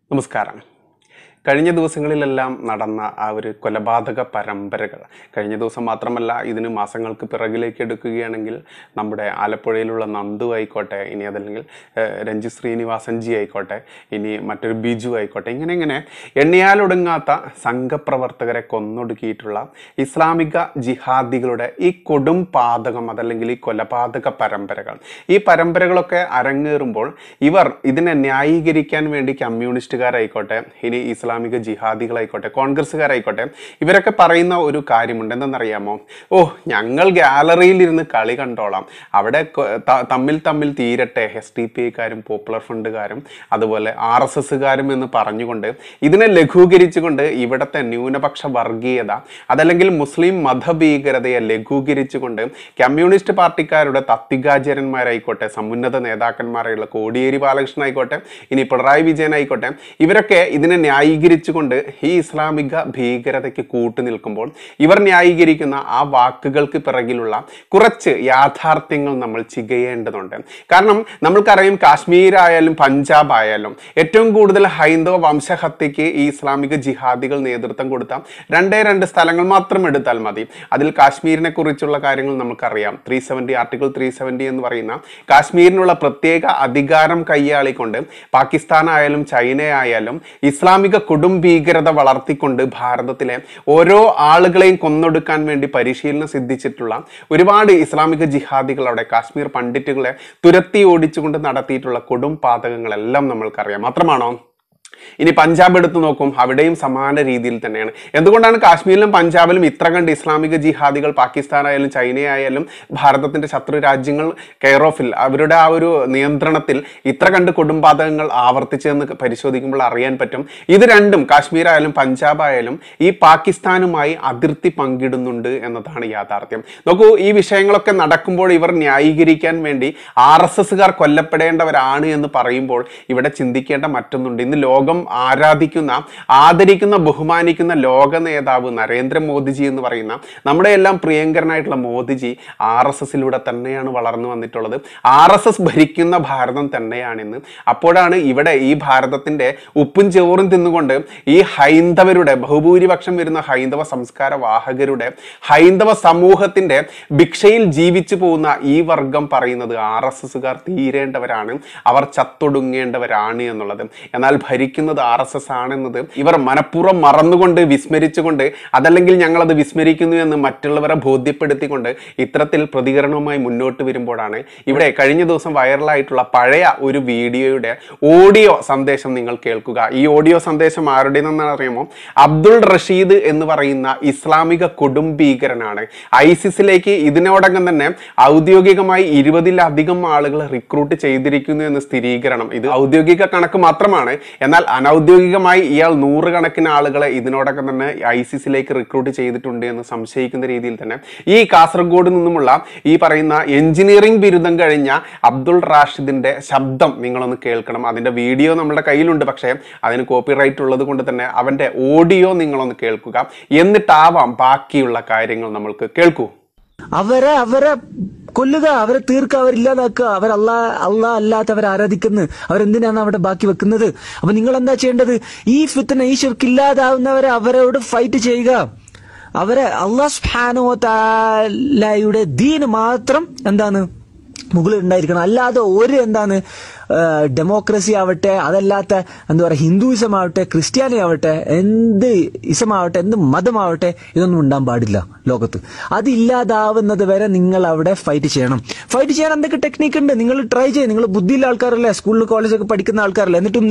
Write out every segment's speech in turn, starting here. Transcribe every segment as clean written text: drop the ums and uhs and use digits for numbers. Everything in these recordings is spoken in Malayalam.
നമസ്കാരം. കഴിഞ്ഞ ദിവസങ്ങളിലെല്ലാം നടന്ന ആ ഒരു കൊലപാതക പരമ്പരകൾ, കഴിഞ്ഞ ദിവസം മാത്രമല്ല ഇതിന് മാസങ്ങൾക്ക് പിറകിലേക്ക് എടുക്കുകയാണെങ്കിൽ നമ്മുടെ ആലപ്പുഴയിലുള്ള നന്ദു ആയിക്കോട്ടെ, ഇനി അതല്ലെങ്കിൽ രഞ്ജി ശ്രീനിവാസൻജി ആയിക്കോട്ടെ, ഇനി മറ്റൊരു ബിജു ആയിക്കോട്ടെ, ഇങ്ങനെ എണ്ണിയാലൊടുങ്ങാത്ത സംഘപ്രവർത്തകരെ കൊന്നൊടുക്കിയിട്ടുള്ള ഇസ്ലാമിക ജിഹാദികളുടെ ഈ കൊടും പാതകം, അതല്ലെങ്കിൽ ഈ കൊലപാതക പരമ്പരകൾ, ഈ പരമ്പരകളൊക്കെ അരങ്ങേറുമ്പോൾ ഇവർ ഇതിനെ ന്യായീകരിക്കാൻ വേണ്ടി കമ്മ്യൂണിസ്റ്റുകാരായിക്കോട്ടെ, ഇനി ഇസ്ലാമിക ജിഹാദികളായിക്കോട്ടെ, കോൺഗ്രസ്സുകാരായിക്കോട്ടെ, ഇവരൊക്കെ പറയുന്ന ഒരു കാര്യമുണ്ട്. എന്തെന്നറിയാമോ? ഞങ്ങൾ ഗാലറിയിൽ ഇരുന്ന് കളി കണ്ടോളാം, അവിടെ തമ്മിൽ തീരട്ടെ SDPIക്കാരും പോപ്പുലർ ഫ്രണ്ടുകാരും അതുപോലെ RSSകാരും എന്ന് പറഞ്ഞുകൊണ്ട് ഇതിനെ ലഘൂകരിച്ചുകൊണ്ട് ഇവിടുത്തെ ന്യൂനപക്ഷ വർഗീയത, അതല്ലെങ്കിൽ മുസ്ലിം മതഭീകരതയെ ലഘൂകരിച്ചുകൊണ്ട് കമ്മ്യൂണിസ്റ്റ് പാർട്ടിക്കാരുടെ തത്വികാചാര്യന്മാരായിക്കോട്ടെ, സമുന്നത നേതാക്കന്മാരായുള്ള കോടിയേരി ബാലകൃഷ്ണൻ ആയിക്കോട്ടെ, ഇനി പിണറായി വിജയൻ ആയിക്കോട്ടെ, ഇവരൊക്കെ ഇതിനെ ന്യായീകരിച്ചുകൊണ്ട് ഈ ഇസ്ലാമിക ഭീകരതയ്ക്ക് കൂട്ടുനിൽക്കുമ്പോൾ ഇവർ ന്യായീകരിക്കുന്ന ആ വാക്കുകൾക്ക് പിറകിലുള്ള കുറച്ച് യാഥാർത്ഥ്യങ്ങൾ നമ്മൾ ചികയേണ്ടതുണ്ട്. കാരണം നമ്മൾക്കറിയാം, കാശ്മീർ ആയാലും പഞ്ചാബ് ആയാലും ഏറ്റവും കൂടുതൽ ഹൈന്ദവ വംശഹത്യക്ക് ഈ ഇസ്ലാമിക ജിഹാദികൾ നേതൃത്വം കൊടുത്ത രണ്ട് സ്ഥലങ്ങൾ മാത്രം എടുത്താൽ മതി. അതിൽ കാശ്മീരിനെ കുറിച്ചുള്ള കാര്യങ്ങൾ നമുക്കറിയാം. ആർട്ടിക്കിൾ 370 എന്ന് പറയുന്ന കാശ്മീരിനുള്ള പ്രത്യേക അധികാരം കൈയാളിക്കൊണ്ട് പാകിസ്ഥാൻ ആയാലും ചൈന ആയാലും ഇസ്ലാമിക കൊടും ഭീകരത വളർത്തിക്കൊണ്ട് ഭാരതത്തിലെ ഓരോ ആളുകളെയും കൊന്നൊടുക്കാൻ വേണ്ടി പരിശീലനം സിദ്ധിച്ചിട്ടുള്ള ഒരുപാട് ഇസ്ലാമിക ജിഹാദികൾ അവിടെ കാശ്മീർ പണ്ഡിറ്റുകളെ തുരത്തി ഓടിച്ചുകൊണ്ട് നടത്തിയിട്ടുള്ള കൊടും പാതകങ്ങളെല്ലാം നമ്മൾക്കറിയാം. മാത്രമാണോ? ഇനി പഞ്ചാബ് എടുത്തു നോക്കും, അവിടെയും സമാന രീതിയിൽ തന്നെയാണ്. എന്തുകൊണ്ടാണ് കാശ്മീരിലും പഞ്ചാബിലും ഇത്ര കണ്ട് ഇസ്ലാമിക ജിഹാദികൾ, പാകിസ്ഥാനായാലും ചൈനയായാലും ഭാരതത്തിന്റെ ശത്രു രാജ്യങ്ങൾ കെയർ ഓഫിൽ, അവരുടെ ആ ഒരു നിയന്ത്രണത്തിൽ ഇത്ര കണ്ട് കൊടുംപാതകങ്ങൾ ആവർത്തിച്ചതെന്ന് പരിശോധിക്കുമ്പോൾ അറിയാൻ പറ്റും. ഇത് രണ്ടും, കാശ്മീർ ആയാലും പഞ്ചാബ് ആയാലും, ഈ പാകിസ്ഥാനുമായി അതിർത്തി പങ്കിടുന്നുണ്ട് എന്നതാണ് യാഥാർത്ഥ്യം. നോക്കൂ, ഈ വിഷയങ്ങളൊക്കെ നടക്കുമ്പോൾ ഇവർ ന്യായീകരിക്കാൻ വേണ്ടി RSSകാർ കൊല്ലപ്പെടേണ്ടവരാണ് എന്ന് പറയുമ്പോൾ ഇവിടെ ചിന്തിക്കേണ്ട മറ്റൊന്നുണ്ട്. ഇന്ന് ലോകം ആരാധിക്കുന്ന, ആദരിക്കുന്ന, ബഹുമാനിക്കുന്ന ലോക നേതാവ് നരേന്ദ്രമോദിജി എന്ന് പറയുന്ന നമ്മുടെ എല്ലാം പ്രിയങ്കരനായിട്ടുള്ള മോദിജി RSSലൂടെ തന്നെയാണ് വളർന്നു വന്നിട്ടുള്ളത്. RSS ഭരിക്കുന്ന ഭാരതം തന്നെയാണിന്ന്. അപ്പോഴാണ് ഇവിടെ ഈ ഭാരതത്തിന്റെ ഉപ്പും ചോറും തിന്നുകൊണ്ട് ഈ ഹൈന്ദവരുടെ, ബഹുഭൂരിപക്ഷം വരുന്ന ഹൈന്ദവ സംസ്കാര വാഹകരുടെ, ഹൈന്ദവ സമൂഹത്തിന്റെ ഭിക്ഷയിൽ ജീവിച്ചു പോകുന്ന ഈ വർഗം പറയുന്നത് RSSകാർ തീരേണ്ടവരാണ്, അവർ ചത്തൊടുങ്ങേണ്ടവരാണ് എന്നുള്ളത്. എന്നാൽ ഭരിക്കുന്നത് RSS ആണെന്നത് ഇവർ മനഃപൂർവ്വം മറന്നുകൊണ്ട്, വിസ്മരിച്ചുകൊണ്ട്, അതല്ലെങ്കിൽ ഞങ്ങളത് വിസ്മരിക്കുന്നു എന്ന് മറ്റുള്ളവരെ ബോധ്യപ്പെടുത്തിക്കൊണ്ട് ഇത്തരത്തിൽ പ്രതികരണവുമായി മുന്നോട്ട് വരുമ്പോഴാണ് ഇവിടെ കഴിഞ്ഞ ദിവസം വൈറലായിട്ടുള്ള പഴയ ഒരു വീഡിയോയുടെ ഓഡിയോ സന്ദേശം നിങ്ങൾ കേൾക്കുക. ഈ ഓഡിയോ സന്ദേശം ആരുടേതെന്നാണ് അറിയാമോ? അബ്ദുൾ റഷീദ് എന്ന് പറയുന്ന ഇസ്ലാമിക കൊടും ഭീകരനാണ്. ISISലേക്ക് ഇതിനോടകം തന്നെ ഔദ്യോഗികമായി 20-ലധികം ആളുകൾ റിക്രൂട്ട് ചെയ്തിരിക്കുന്നു എന്ന് സ്ഥിരീകരണം. ഇത് ഔദ്യോഗിക കണക്ക് മാത്രമാണ്. എന്നാൽ അനൗദ്യോഗികമായി ഇയാൾ 100 കണക്കിന് ആളുകളെ ഇതിനോടൊപ്പം തന്നെ ISISലേക്ക് റിക്രൂട്ട് ചെയ്തിട്ടുണ്ട് എന്ന് സംശയിക്കുന്ന രീതിയിൽ തന്നെ ഈ കാസർഗോഡ് നിന്നുമുള്ള ഈ പറയുന്ന എഞ്ചിനീയറിംഗ് ബിരുദം കഴിഞ്ഞ അബ്ദുൾ റാഷിദിന്റെ ശബ്ദം നിങ്ങളൊന്ന് കേൾക്കണം. അതിന്റെ വീഡിയോ നമ്മുടെ കയ്യിലുണ്ട്, പക്ഷേ അതിന് കോപ്പിറൈറ്റ് ഉള്ളത് കൊണ്ട് തന്നെ അവന്റെ ഓഡിയോ നിങ്ങളൊന്ന് കേൾക്കുക. എന്നിട്ടാവാം ബാക്കിയുള്ള കാര്യങ്ങൾ നമ്മൾക്ക് കേൾക്കൂ. അവരെ കൊല്ലുക, അവരെ തീർക്കുക, അവരില്ലാതാക്കുക. അവർ അല്ലാ അല്ലാത്തവരെ ആരാധിക്കുന്നു. അവരെന്തിനാണ് അവിടെ ബാക്കി വെക്കുന്നത്? അപ്പൊ നിങ്ങൾ എന്താ ചെയ്യേണ്ടത്? ഈ ഫിത്ന, ഈ ശിർക്ക് ഇല്ലാതാവുന്നവരെ അവരോട് ഫൈറ്റ് ചെയ്യുക. അവരെ അല്ലാഹു സുബ്ഹാനഹു വ തആലയുടെ ദീന് മാത്രം മുകളിൽ ഉണ്ടായിരിക്കണം. അല്ലാതെ ഡെമോക്രസി ആവട്ടെ, അതല്ലാത്ത ഹിന്ദുയിസം ആവട്ടെ, ക്രിസ്ത്യാനി ആവട്ടെ, എന്ത് ഇസമാവട്ടെ, എന്ത് മതമാവട്ടെ, ഇതൊന്നും ഉണ്ടാകാൻ പാടില്ല ലോകത്ത്. അതില്ലാതാവുന്നത് വരെ നിങ്ങൾ അവിടെ ഫൈറ്റ് ചെയ്യണം. ഫൈറ്റ് ചെയ്യാൻ എന്തൊക്കെ ടെക്നിക്ക് ഉണ്ട്, നിങ്ങൾ ട്രൈ ചെയ്യും. നിങ്ങൾ ബുദ്ധിയുള്ള ആൾക്കാരല്ലേ, സ്കൂളിൽ കോളേജൊക്കെ പഠിക്കുന്ന ആൾക്കാരല്ലേ, എന്നിട്ടും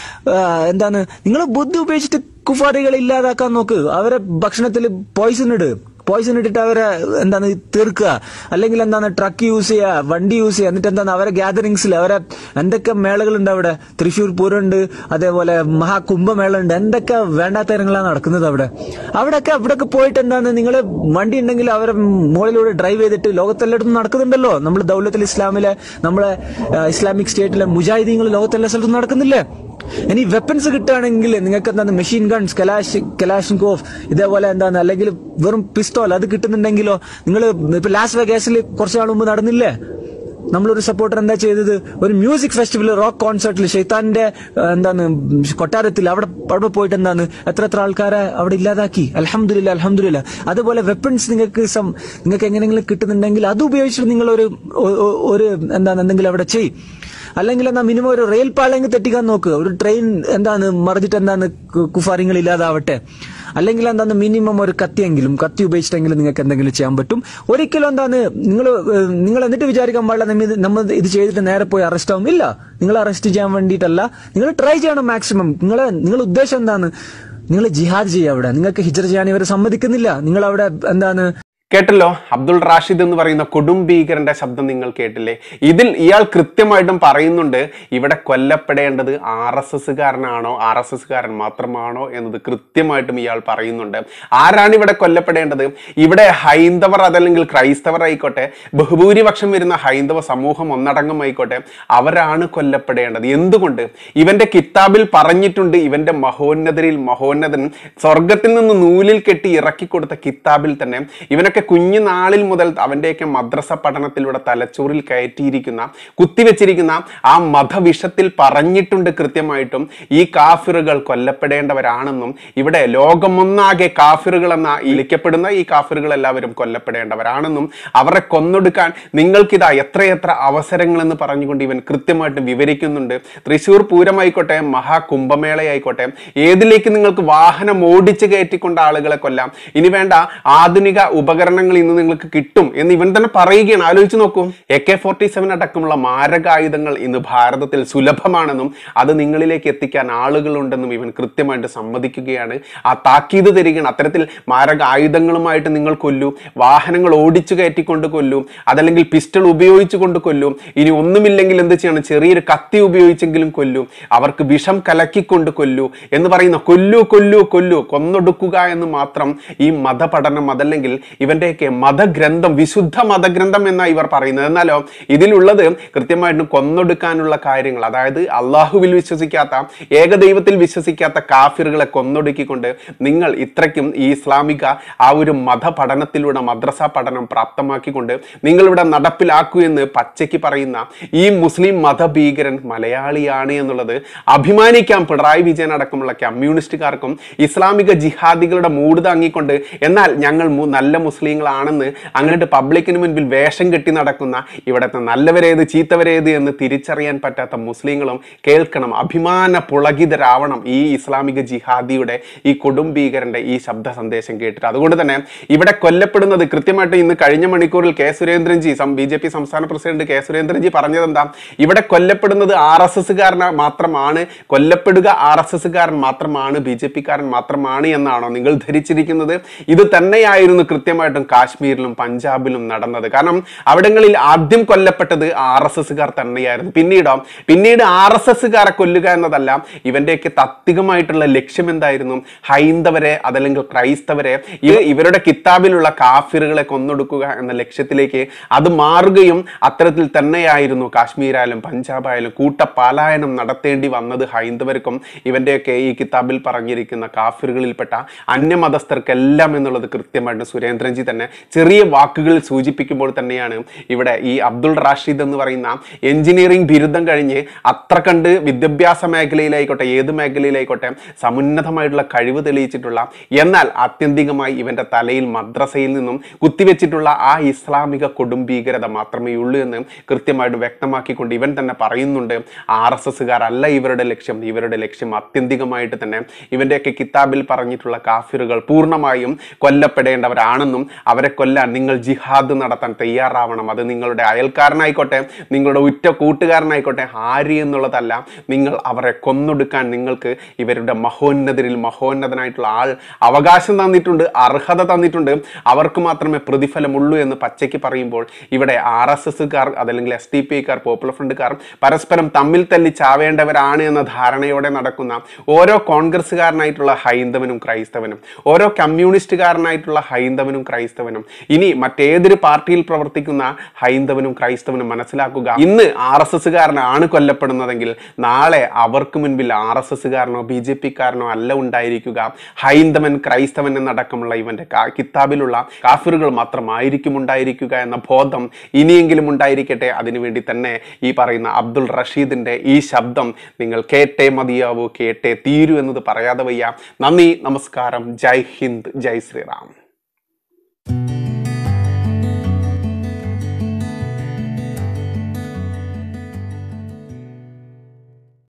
നിങ്ങൾ ബുദ്ധി ഉപയോഗിച്ചിട്ട് കുഫാറികളെ ഇല്ലാതാക്കാൻ നോക്ക്. അവരെ ഭക്ഷണത്തിൽ പോയിസൺ ഇട്ടിട്ട് അവരെ തീർക്കുക. അല്ലെങ്കിൽ ട്രക്ക് യൂസ് ചെയ്യുക, വണ്ടി യൂസ് ചെയ്യുക. എന്നിട്ട് അവരെ ഗ്യാതറിങ്സിൽ, അവരെ എന്തൊക്കെ മേളകളുണ്ട് അവിടെ. തൃശ്ശൂർ പൂരമുണ്ട്, അതേപോലെ മഹാകുംഭമേള ഉണ്ട്. എന്തൊക്കെ വേണ്ടാത്ത കാര്യങ്ങളാണ് നടക്കുന്നത് അവിടെയൊക്കെ പോയിട്ട് നിങ്ങൾ വണ്ടി ഉണ്ടെങ്കിൽ അവരെ മുകളിലൂടെ ഡ്രൈവ് ചെയ്തിട്ട് ലോകത്തെല്ലായിടത്തും നടക്കുന്നുണ്ടല്ലോ. നമ്മൾ ദൗലത്തുൽ ഇസ്ലാമിലെ, നമ്മളെ ഇസ്ലാമിക് സ്റ്റേറ്റിലെ മുജാഹിദീങ്ങൾ ലോകത്തെല്ലാ സ്ഥലത്തും നടക്കുന്നില്ലേ? ഇനി വെപ്പൺസ് കിട്ടുകയാണെങ്കിൽ നിങ്ങൾക്ക് മെഷീൻ ഗൺസ്, കലാഷ്നിക്കോവ്, ഇതേപോലെ അല്ലെങ്കിൽ വെറും പിസ്റ്റോൾ അത് കിട്ടുന്നുണ്ടെങ്കിലോ, നിങ്ങൾ ഇപ്പൊ ലാസ് വെഗാസിൽ കുറച്ചു നാൾ മുമ്പ് നടന്നില്ലേ? നമ്മളൊരു സപ്പോർട്ടർ എന്താ ചെയ്തത്, ഒരു മ്യൂസിക് ഫെസ്റ്റിവൽ റോക്ക് കോൺസേർട്ടിൽ ഷെയ്ത്താന്റെ കൊട്ടാരത്തിൽ അവിടെ പോയിട്ട് എത്ര ആൾക്കാരെ അവിടെ ഇല്ലാതാക്കി. അൽഹംദുലില്ലാ അൽഹംദുലില്ലാ. അതുപോലെ വെപ്പൺസ് നിങ്ങൾക്ക് എങ്ങനെയെങ്കിലും കിട്ടുന്നുണ്ടെങ്കിൽ അത് ഉപയോഗിച്ചിട്ട് നിങ്ങൾ ഒരു എന്തെങ്കിലും അവിടെ ചെയ്യും. അല്ലെങ്കിൽ മിനിമം ഒരു റെയിൽ പാളയെങ്കിൽ തെറ്റിക്കാൻ നോക്കുക. ഒരു ട്രെയിൻ മറിഞ്ഞിട്ട് കുഫാരിങ്ങൾ ഇല്ലാതാവട്ടെ. അല്ലെങ്കിൽ മിനിമം ഒരു കത്തി ഉപയോഗിച്ചിട്ടെങ്കിലും നിങ്ങൾക്ക് എന്തെങ്കിലും ചെയ്യാൻ പറ്റും. ഒരിക്കലും നിങ്ങൾ എന്നിട്ട് വിചാരിക്കാൻ പാടില്ല നമ്മൾ ഇത് ചെയ്തിട്ട് നേരെ പോയി അറസ്റ്റ് ആവും. ഇല്ല, നിങ്ങൾ അറസ്റ്റ് ചെയ്യാൻ വേണ്ടിയിട്ടല്ല, നിങ്ങൾ ട്രൈ ചെയ്യണം മാക്സിമം. നിങ്ങളുടെ ഉദ്ദേശം എന്താണ്? നിങ്ങൾ ജിഹാദ് ചെയ്യുക. അവിടെ നിങ്ങൾക്ക് ഹിജ്റ ചെയ്യാൻ ഇവർ സമ്മതിക്കുന്നില്ല. നിങ്ങൾ അവിടെ കേട്ടല്ലോ, അബ്ദുൾ റാഷിദ് എന്ന് പറയുന്ന കൊടും ഭീകരന്റെ ശബ്ദം നിങ്ങൾ കേട്ടില്ലേ? ഇതിൽ ഇയാൾ കൃത്യമായിട്ടും പറയുന്നുണ്ട്, ഇവിടെ കൊല്ലപ്പെടേണ്ടത് RSSകാരനാണോ, RSSകാരൻ മാത്രമാണോ എന്നത് കൃത്യമായിട്ടും ഇയാൾ പറയുന്നുണ്ട്. ആരാണ് ഇവിടെ കൊല്ലപ്പെടേണ്ടത്? ഇവിടെ ഹൈന്ദവർ അതല്ലെങ്കിൽ ക്രൈസ്തവർ ആയിക്കോട്ടെ, ബഹുഭൂരിപക്ഷം വരുന്ന ഹൈന്ദവ സമൂഹം ഒന്നടങ്കമായിക്കോട്ടെ, അവരാണ് കൊല്ലപ്പെടേണ്ടത്. എന്തുകൊണ്ട്? ഇവന്റെ കിതാബിൽ പറഞ്ഞിട്ടുണ്ട്, ഇവന്റെ മഹോന്നതൻ സ്വർഗത്തിൽ നിന്ന് നൂലിൽ കെട്ടി ഇറക്കി കൊടുത്ത കിതാബിൽ തന്നെ ഇവനൊക്കെ കുഞ്ഞുനാളിൽ മുതൽ അവന്റെയൊക്കെ മദ്രസ പഠനത്തിലൂടെ തലച്ചോറിൽ കയറ്റിയിരിക്കുന്ന കുത്തിവെച്ചിരിക്കുന്ന ആ മതവിഷത്തിൽ പറഞ്ഞിട്ടുണ്ട് കൃത്യമായിട്ടും ഈ കാഫിറുകൾ കൊല്ലപ്പെടേണ്ടവരാണെന്നും ഇവിടെ ലോകമൊന്നാകെ കാഫിറുകൾ എന്ന വിളിക്കപ്പെടുന്ന ഈ കാഫിറുകൾ എല്ലാവരും കൊല്ലപ്പെടേണ്ടവരാണെന്നും അവരെ കൊന്നൊടുക്കാൻ നിങ്ങൾക്കിതാ എത്രയെത്ര അവസരങ്ങൾ എന്ന് പറഞ്ഞുകൊണ്ട് ഇവൻ കൃത്യമായിട്ട് വിവരിക്കുന്നുണ്ട്. തൃശ്ശൂർ പൂരമായിക്കോട്ടെ, മഹാകുംഭമേളയായിക്കോട്ടെ, ഏതിലേക്ക് നിങ്ങൾക്ക് വാഹനം ഓടിച്ചു കയറ്റിക്കൊണ്ട് ആളുകളെ കൊല്ലാം. ഇനി വേണ്ട ആധുനിക ഉപകരണങ്ങൾ ഇന്ന് നിങ്ങൾക്ക് കിട്ടും എന്ന് ഇവൻ തന്നെ പറയുകയാണ്. ആലോചിച്ച് നോക്കൂ. AK-47 അടക്കമുള്ള മാരകായുധങ്ങൾ ഇന്ന് ഭാരതത്തിൽ സുലഭമാണെന്നും അത് നിങ്ങളിലേക്ക് എത്തിക്കാൻ ആളുകളുണ്ടെന്നും ഇവൻ കൃത്യമായിട്ട് സമ്മതിക്കുകയാണ്. ആ താക്കീത് തരികയാണ്. അത്തരത്തിൽ മാരകായുധങ്ങളുമായിട്ട് നിങ്ങൾ കൊല്ലൂ, വാഹനങ്ങൾ ഓടിച്ചു കയറ്റിക്കൊണ്ട് കൊല്ലൂ, അതല്ലെങ്കിൽ പിസ്റ്റൾ ഉപയോഗിച്ചു കൊണ്ട് കൊല്ലൂ. ഇനി ഒന്നുമില്ലെങ്കിൽ എന്ത് ചെയ്യണം? ചെറിയൊരു കത്തി ഉപയോഗിച്ചെങ്കിലും കൊല്ലൂ, അവർക്ക് വിഷം കലക്കിക്കൊണ്ട് കൊല്ലൂ എന്ന് പറയുന്ന കൊന്നൊടുക്കുക എന്ന് മാത്രം ഈ മതപഠനം അതല്ലെങ്കിൽ ഇവന്റെയൊക്കെ മതഗ്രന്ഥം, വിശുദ്ധ മതഗ്രന്ഥം എന്നാ ഇവർ പറയുന്നത്. എന്നാലോ ഇതിലുള്ളത് കൃത്യമായിട്ടും കൊന്നൊടുക്കാനുള്ള കാര്യങ്ങൾ. അതായത് അള്ളാഹുവിൽ വിശ്വസിക്കാത്ത, ഏകദൈവത്തിൽ വിശ്വസിക്കാത്ത കാഫിറുകളെ കൊന്നൊടുക്കിക്കൊണ്ട് നിങ്ങൾ ഇത്രയ്ക്കും ഈ ഇസ്ലാമിക ആ ഒരു മതപഠനത്തിലൂടെ മദ്രസ പഠനം പ്രാപ്തമാക്കിക്കൊണ്ട് നിങ്ങളിവിടെ നടപ്പിലാക്കൂ എന്ന് പച്ചയ്ക്ക് പറയുന്ന ഈ മുസ്ലിം മതഭീകരൻ മലയാളിയാണ് എന്നുള്ളത് അഭിമാനിക്കാം പിണറായി വിജയൻ അടക്കമുള്ള കമ്മ്യൂണിസ്റ്റുകാർക്കും ഇസ്ലാമിക ജിഹാദികളുടെ മൂട് താങ്ങിക്കൊണ്ട്. എന്നാൽ ഞങ്ങൾ നല്ല മുസ്ലിങ്ങളാണെന്ന് അങ്ങോട്ട് പബ്ലിക്കിന് മുൻപിൽ വേഷം കെട്ടി നടക്കുന്ന ഇവിടുത്തെ നല്ലവരേത് ചീത്തവരേത് എന്ന് തിരിച്ചറിയാൻ പറ്റാത്ത മുസ്ലിങ്ങളും കേൾക്കണം, അഭിമാന പുളകിതരാവണം ഈ ഇസ്ലാമിക ജിഹാദിയുടെ ഈ കൊടും ഭീകരന്റെ ഈ ശബ്ദ സന്ദേശം കേട്ടിട്ട്. അതുകൊണ്ട് തന്നെ ഇവിടെ കൊല്ലപ്പെടുന്നത് കൃത്യമായിട്ട് ഇന്ന് കഴിഞ്ഞ മണിക്കൂറിൽ സുരേന്ദ്രൻജി BJP സംസ്ഥാന പ്രസിഡന്റ് സുരേന്ദ്രൻജി പറഞ്ഞതെന്താ? ഇവിടെ കൊല്ലപ്പെടുന്നത് RSSകാരൻ മാത്രമാണ്, കൊല്ലപ്പെടുക RSSകാരൻ മാത്രമാണ്, BJPക്കാരൻ മാത്രമാണ് എന്നാണോ നിങ്ങൾ ധരിച്ചിരിക്കുന്നത്? ഇത് തന്നെയായിരുന്നു കൃത്യമായിട്ടും കാശ്മീരിലും പഞ്ചാബിലും നടന്നത്. കാരണം അവിടങ്ങളിൽ ആദ്യം കൊല്ലപ്പെട്ടത് RSSകാർ തന്നെയായിരുന്നു. പിന്നീട് RSSകാരെ കൊല്ലുക എന്നതല്ല ഇവന്റെയൊക്കെ താത്വികമായിട്ടുള്ള ലക്ഷ്യം എന്തായിരുന്നു? ഹൈന്ദവരെ അതല്ലെങ്കിൽ ക്രൈസ്തവരെ ഇവരുടെ കിതാബിലുള്ള കാഫിറുകളെ കൊന്നൊടുക്കുക എന്ന ലക്ഷ്യത്തിലേക്ക് അത് മാറുകയും അത്തരത്തിൽ തന്നെയായിരുന്നു കാശ്മീരായാലും പഞ്ചാബായാലും കൂട്ടപാലായനം നടത്തേണ്ടി വന്നത് ഹൈന്ദവർക്കും ഇവന്റെയൊക്കെ ഈ കിതാബിൽ പറഞ്ഞിരിക്കുന്ന കാഫിറുകളിൽപ്പെട്ട അന്യമതസ്ഥർക്കെല്ലാം എന്നുള്ളത് കൃത്യമായിട്ട് സുരേന്ദ്രൻജി തന്നെ ചെറിയ വാക്കുകളിൽ സൂചിപ്പിക്കുമ്പോൾ തന്നെയാണ് ഇവിടെ ഈ അബ്ദുൾ റാഷിദ് എന്ന് പറയുന്ന എഞ്ചിനീയറിംഗ് ബിരുദം കഴിഞ്ഞ് അത്ര കണ്ട് വിദ്യാഭ്യാസ മേഖലയിലായിക്കോട്ടെ ഏത് മേഖലയിലായിക്കോട്ടെ സമുന്നതമായിട്ടുള്ള കഴിവ് തെളിയിച്ചിട്ടുള്ള, എന്നാൽ ആത്യന്തികമായി ഇവന്റെ തലയിൽ മദ്രസയിൽ നിന്നും കുത്തിവെച്ചിട്ടുള്ള ആ ഇസ്ലാമിക കൊടുംഭീകരത മാത്രമേ ഉള്ളൂ എന്ന് കൃത്യമായിട്ട് വ്യക്തമാക്കിക്കൊണ്ട് ഇവൻ തന്നെ പറയുന്നുണ്ട്, RSSകാരല്ല ഇവരുടെ ലക്ഷ്യം ആത്യന്തികമായിട്ട് തന്നെ ഇവന്റെയൊക്കെ കിതാബിൽ പറഞ്ഞിട്ടുള്ള കാഫിറുകൾ പൂർണ്ണമായും കൊല്ലപ്പെടേണ്ടവരാണെന്നും അവരെ കൊല്ലാൻ നിങ്ങൾ ജിഹാദ് നടത്താൻ തയ്യാറാവണം. അത് നിങ്ങളുടെ അയൽക്കാരനായിക്കോട്ടെ, നിങ്ങളുടെ ഉറ്റ കൂട്ടുകാരനായിക്കോട്ടെ, ആര് എന്നുള്ളതല്ല, നിങ്ങൾ അവരെ കൊന്നൊടുക്കാൻ നിങ്ങൾക്ക് ഇവരുടെ മഹോന്നതനായിട്ടുള്ള ആൾ അവകാശം തന്നിട്ടുണ്ട്, അർഹത തന്നിട്ടുണ്ട്, അവർക്ക് മാത്രമേ പ്രതിഫലമുള്ളൂ എന്ന് പച്ചയ്ക്ക് പറയുമ്പോൾ ഇവിടെ RSSകാർ അതല്ലെങ്കിൽ SDPക്കാർ പോപ്പുലർ ഫ്രണ്ട്കാർ പരസ്പരം തമ്മിൽ തല്ലി ചാവേണ്ടവരാണ് എന്ന ധാരണയോടെ നടക്കുന്ന ഓരോ കോൺഗ്രസ്സുകാരനായിട്ടുള്ള ഹൈന്ദവനും ക്രൈസ്തവനും, ഓരോ കമ്മ്യൂണിസ്റ്റുകാരനായിട്ടുള്ള ഹൈന്ദവനും ക്രൈസ്തവനും ക്രൈസ്തവനും ഇനി മറ്റേതൊരു പാർട്ടിയിൽ പ്രവർത്തിക്കുന്ന ഹൈന്ദവനും ക്രൈസ്തവനും മനസ്സിലാക്കുക, ഇന്ന് RSSകാരനാണ് കൊല്ലപ്പെടുന്നതെങ്കിൽ നാളെ അവർക്ക് മുൻപിൽ RSSകാരനോ BJPക്കാരനോ അല്ല ഉണ്ടായിരിക്കുക, ഹൈന്ദവൻ ക്രൈസ്തവൻ എന്നടക്കമുള്ള ഇവന്റെ കിതാബിലുള്ള കാഫിറുകൾ മാത്രമായിരിക്കും ഉണ്ടായിരിക്കുക എന്ന ബോധം ഇനിയെങ്കിലും ഉണ്ടായിരിക്കട്ടെ. അതിനുവേണ്ടി തന്നെ ഈ പറയുന്ന അബ്ദുൾ റഷീദിന്റെ ഈ ശബ്ദം നിങ്ങൾ കേട്ടേ മതിയാവൂ, കേട്ടേ തീരൂ എന്നത് പറയാതെ വയ്യ. നന്ദി, നമസ്കാരം, ജയ് ഹിന്ദ്, ജയ് ശ്രീറാം.